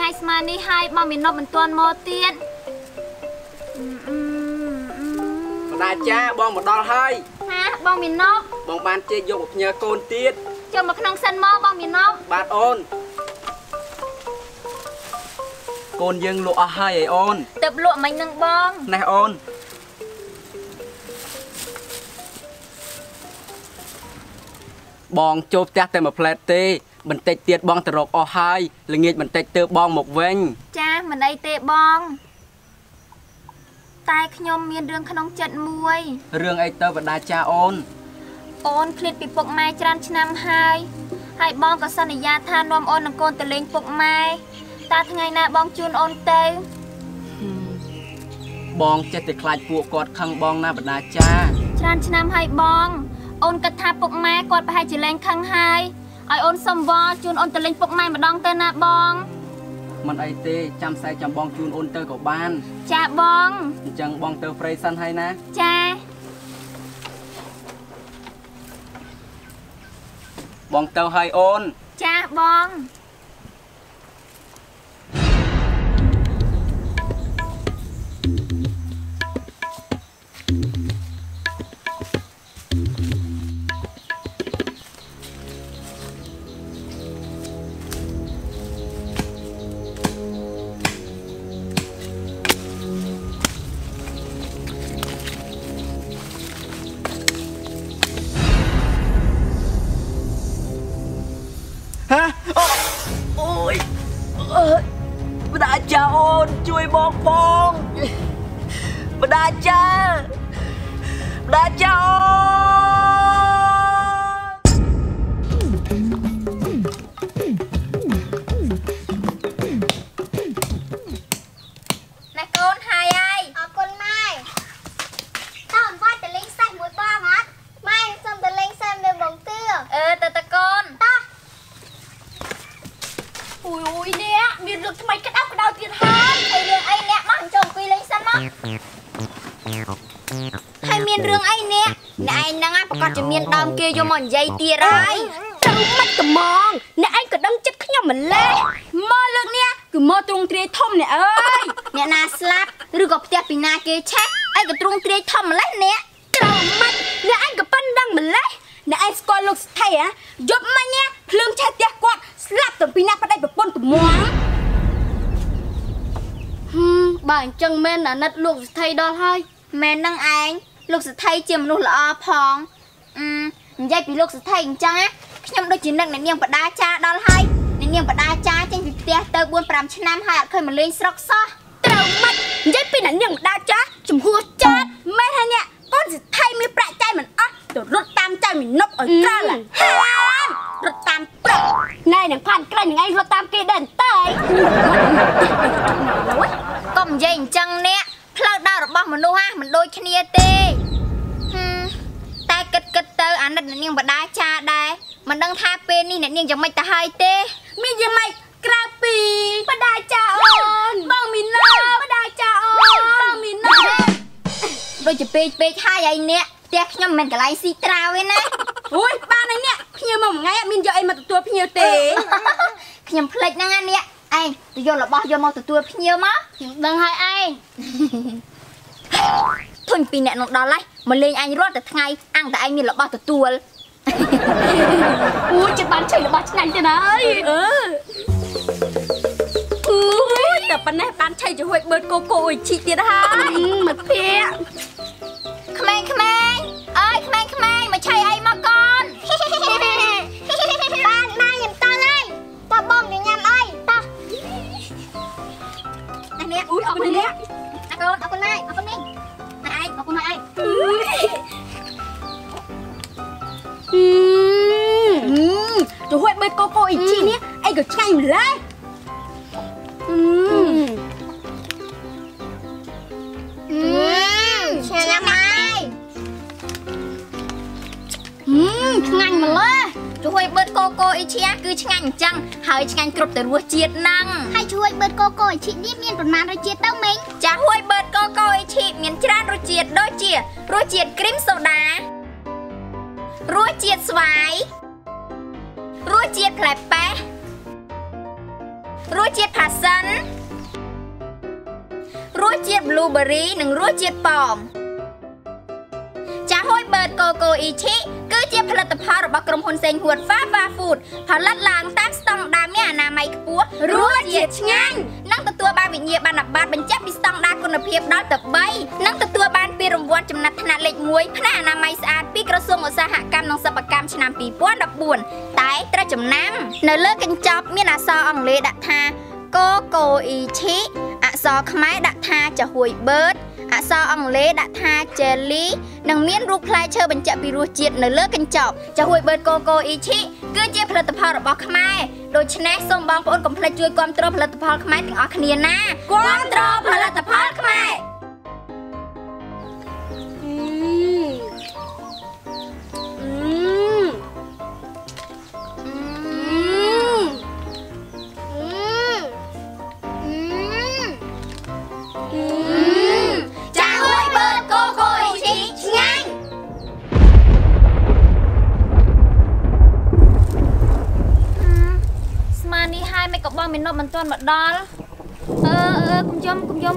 ngày mà đi hai bong miền nọ mình toàn mò tiền đại cha bong một đòn hai ha bong miền nọ bong ban chơi dùng một nhờ côn tiết cho một nông sân mò bong miền nọ bạn ôn côn dương lụa hai ấy ôn tập lụa mình nâng bong này ôn bong chụp tét tại một plate tê mình tết tiết bong từ rộp o hai là nghiệt mình tết từ bong một vinh cha mình đây tê bong tai nhom miền đường khăn chật muôi rương ấy tơ và đa cha ôn clip bị bọc mai tràn năm hai hai bong có sân nhà tha nom ôn con từ lên bọc mai ta ngày nào bong chun ôn tê bong chết từ khai phụ cọt khăng bong na và đa cha tràn năm hai bong ôn cất tha bọc mai cọt hai chỉ lên khăng hai ai ôn xâm vo chun ôn từ lên bọc mai mà đong tên na bong มันไอเต้จำใส่จำบองจูนโอนเตอร์กับบ้านจ้าบองจังบองเตอร์เฟรซันให้นะจ้าบองเตอร์ให้โอนจ้าบองฮะโอ้ยบดาจ่าโอนช่วยบอกบองบดาจ่าโอนนายโกนหายไอ้เอาคนไม่ถ้าผมว่าจะเล่นแซ่บมวยบ้ามัดไม่ส้มจะเล่นแซ่บเลยบงเตื้อตะโกนตาอุ้ยเนี่ยมีเรื่องทำไมกระด้างกระดาวตีทานไอเรื่องไอเนี่ยมาหันจงคุยเลยซะมั้งให้มีเรื่องไอเนี่ยนายนางอ่ะประกาศจะมีดำเกยยมอนใหญ่ตีไรเจ้ามันก็มองเนี่ยไอ้ก็ดังจัดขยำเหมือนเล่มอเรื่องเนี่ยคือมอตรงเตรียทอมเนี่ยเอ้ยเนี่ยนาสลับหรือกับเตียปีนาเกยแช่ไอ้ก็ตรงเตรียทอมมาแล้วเนี่ยเจ้ามันเนี่ยไอ้ก็ปั้นดังเหมือนเล่เนี่ยไอ้สกอลลูกไทยอะยกมาเนี่ยเพลิงแช่เตียกวาดสลับตัวปีนาไปได้แบบปนตัวม้วนบ้านจังแม่น่ะนัดลูกไทยดอลให้แม่นั่งไอ้ลูกไทยเจียมลูกละอพองยายปีลูกไทยจังอะខ្ញុំដូចជានឹកអ្នកនាងបដាចាដល់ហើយអ្នកនាងបដាចាចេញពីផ្ទះទៅ4-5ឆ្នាំហើយអត់ឃើញមកលេងស្រុកសោះត្រូវមិននិយាយពីអ្នកនាងបដាចាចំហួរចាត់មែនហើយអ្នកកូនសិថៃមានប្រាក់ចាយមិនអស់ទៅរត់តាមចៅមីនុកឲ្យក្រាលរត់តាមប្រាក់ណែនឹងផានក្រាញ់នឹងឯងរត់តាមគេដែរតើកុំនិយាយអញ្ចឹងអ្នកផ្លូវដើររបស់មនុស្សមិនដូចគ្នាទេតែគិតទៅអាណិតអ្នកនាងបដាចាដែរមិនដឹងថាពេលនេះអ្នកនាងយ៉ាងម៉េចទៅហើយទេមានយ៉ាងម៉េចក្រៅពីបដាចាអូនបងមីណាបដាចាអូនបងមីណាដូចជាពេកហើយឯនេះផ្ទះខ្ញុំមិនមែនកន្លែងស៊ីត្រាវទេណាអូយបានហើយនេះភ្ញៀវមកមួយថ្ងៃអត់មានយកអីមកទទួលភ្ញៀវទេខ្ញុំភ្លេចហ្នឹងនេះឯងទៅយករបស់យកមកទទួលភ្ញៀវមកខ្ញុំដឹងហើយឯងធុញពីអ្នកនោះដល់ហើយមកលេងអញរត់តែថ្ងៃអាំងតែឯងមានរបស់ទទួលអូចិត្តបានឆៃរបស់ឆ្ងាញ់ទៅហើយអូយតែប៉ុណ្ណេះបានឆៃជួយបឺតកូកូអុយឈីទៀតហើយមកភ័ក្រក្មេងអើយក្មេងមកឆៃអីមកកូនបានណាខ្ញុំតល់ហើយតើបងញ៉ាំអីតោះនេះអូយអរគុណនេះអរគុណម៉ែអរគុណនេះឯងអរគុណម៉ែឯងជួយបឺតកូកូអ៊ីជីនេះអីក៏ឆ្ងាញ់ម្ល៉េះឆ្ងាញ់ណាស់ម៉ែឆ្ងាញ់ម្ល៉េះជួយបឺតកូកូអ៊ីជីគឺឆ្ងាញ់អញ្ចឹងហើយឆ្ងាញ់គ្រប់ទៅរសជាតិហ្នឹងហើយជួយបឺតកូកូអ៊ីជីនេះមានប្រមាណរសជាតិទៅមីងចាជួយបឺតកូកូអ៊ីជីមានច្រើនរសជាតិដូចជារសជាតិគ្រីមសូដារសជាតិស្វាយរសជាតិផ្លែប៉េះรสเจี๊ยบผัดซันรสเจี๊ยบบลูเบอร์รี่หนึ่งรสเจี๊ยบปอมจะห้อยเบิร์ดโกโกอิชิคือเจี๊ยบผลิตภัณฑ์របស់ក្រុមហ៊ុនសេងហួតฟ้าฟ้าฟูดผลิตឡើងតាមស្តង់ដារមានអនាម័យខ្ពស់រសជាតិឆ្ងាញ់និងទទួលបានវិញ្ញាបនបត្របញ្ជាក់ពីស្តង់ដារគុណភាពដល់ទៅ3និងទទួលបានពានរង្វាន់ចំណាត់ថ្នាក់លេខ1ផ្នែកអនាម័យស្អាតពីក្រសួងឧស្សាហកម្មនិងសិប្បកម្មឆ្នាំ2014តែត្រូវចំណាំនៅលើកញ្ចប់មានអក្សរអង់គ្លេសដាក់ថាកូកូអ៊ីឈីអក្សរខ្មែរដាក់ថាចាហួយបឺតអក្សរអង់គ្លេសដាក់ថា jelly និងមានរូបផ្លែឈើបញ្ជាក់ពីរសជាតិនៅលើកញ្ចប់ចាហួយបឺតកូកូអ៊ីឈីគឺជាផលិតផលរបស់ខ្មែរដូច្នេះសូមបងប្អូនកុំភ្លេចជួយគាំទ្រផលិតផលខ្មែរទាំងអស់គ្នាណាគាំទ្រផលិតផលខ្មែរមិននប់មិនទាន់មកដល់គុំយំកូន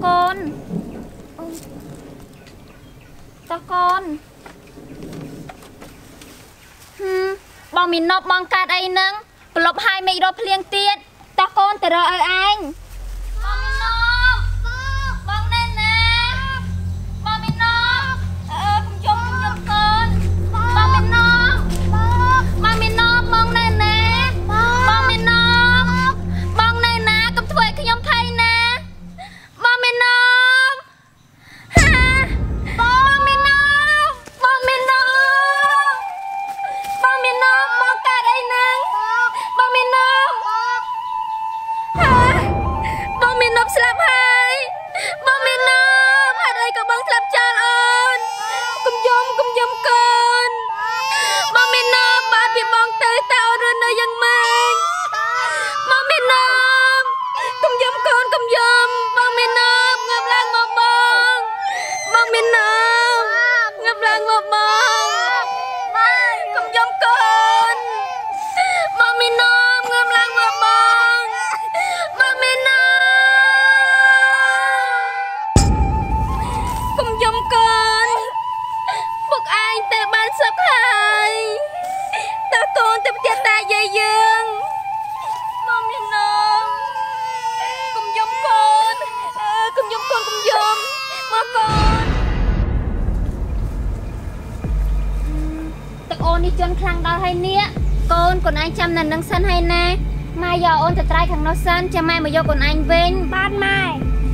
តោះកូនបងមីនប់បងកាត់អីហ្នឹងប្រឡប់ហើយមិនរកភ្លៀងទៀតតោះកូនទៅរកឲ្យឯងបងមីនប់បងណែណាបងមីនប់គុំយំកូនបងមីនប់បងមីនប់បងណែណាបងមីនប់ខ្ញុំភ័យណាបងមីនប់បងមីនប់បងមីនប់បងមីនប់មកកាត់អីហ្នឹងបងមីនប់បងមីនប់ស្លាប់ហើយបងមីនប់ហេតុអីក៏បងស្លាប់ចោលអូនកុំយំកូនបងមីនប់បាត់ពីបងទៅតើអូនរស់នៅយ៉ាងម៉េចបងមីនប់កុំយំកូនកុំយំបងមីនប់ងើបឡើងមកបងមីនប់ងើបឡើងមកបងកុំយំកូនបងមីនប់ងើបឡើងមកបងមីនប់កុំយំកូនពុកឯងទៅបានសុខហើយតើកូនទៅផ្ទះតាយាយយើងបងមីនប់កុំយំមកកូនទឹកអូននេះជន់ខ្លាំងដល់ហើយនេះកូនឯងចាំនៅនឹងសិនហើយណាម៉ែយកអូនទៅត្រៃខាងនោះសិនចាំម៉ែមកយកកូនឯងវិញបានម៉ែ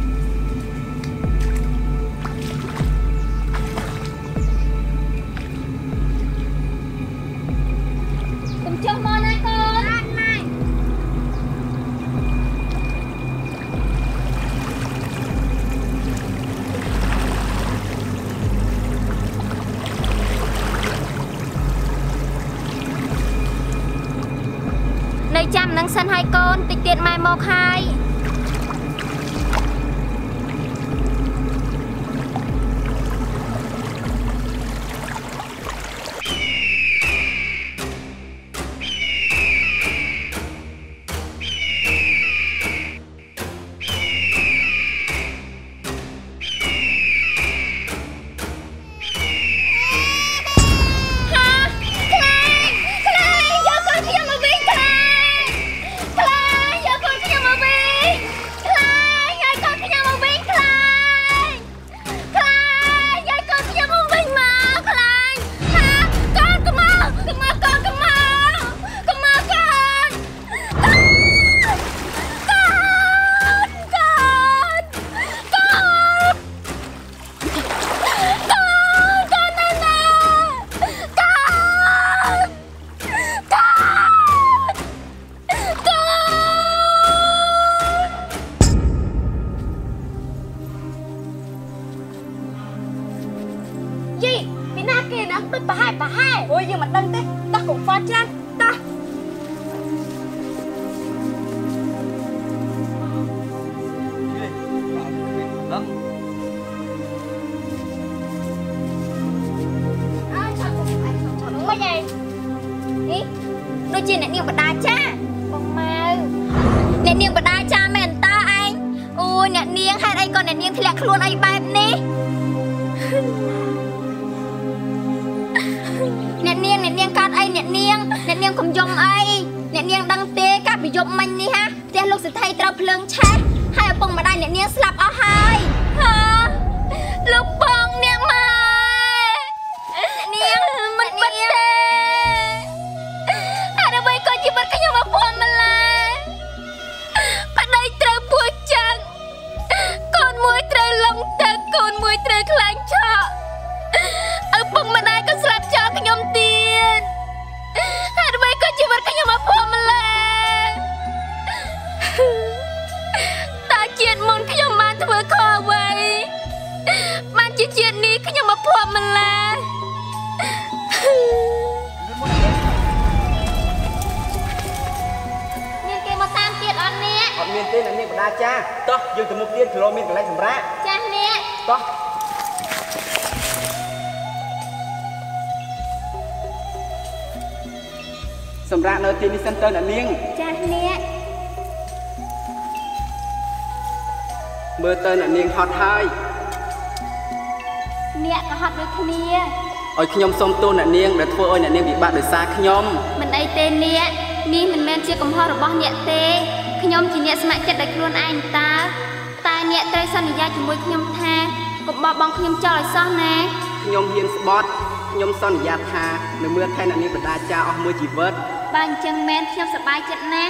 កុំចុះមកណាកូនបានម៉ែនៅចាំនឹងសិនហើយកូនតិចទៀតម៉ែមកហើយអូយយើងមិនដឹងទេតោះកុំហ្វាត់ច្រើនតោះដូចជាអ្នកនាងបដាចាបងម៉ៅអ្នកនាង còn nè niên thì lạc luôn ai bài ní nè niên cắt ai nè niên không dùng ai nè niên đăng tê cắt bị dùng mình đi ha tê lúc sẽ thay trâu phượng chết hai ở bông mà đây nè niên slap ở hai ha lúc bông nè mai niên mình bật tê ada baik kau cibat kau nyawa puan melai padai trâu buat chăng con muối trâu lông tật con muối trâu khlang chọ ở bông mà đây có slap cho kau nhom tiền ada baik kau cibat kau nyawa puan melai ta chuyện môn kau nhom man thưa kho vậy man chỉ chuyện ní kau nhom puan melai họ miền tên là miền của đa cha, to dương từ mục tiên thì lo miền của lại sầm ra. Cha nè. To. Sầm ra nơi tiên đi center là miền. Cha nè. Mưa tên là miền hot hai. Nè có hot với kia. Ôi khi nhom xôm tôn là miền để thua ôi là miền bị bạn để xa khi nhom. Mình đây tên nè, ni mình men chia cầm hot rồi bao nhẹ tê. ខ្ញុំជាអ្នកស្ម័គ្រចិត្តដោយខ្លួនឯងតែអ្នកត្រូវសន្យាជាមួយខ្ញុំថាកុំបោះបង់ខ្ញុំចោលឲ្យសោះណាខ្ញុំហ៊ានស្បត់ខ្ញុំសន្យាថានឹងមើលថែអ្នកនាងបដាចាអស់មួយជីវិតបើអញ្ចឹងមែនខ្ញុំសប្បាយចិត្តណាស់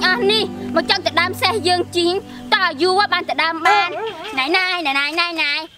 មកចង់ទៅដើមសេះយើងជីងតើយូរបានទៅដើមបានណៃ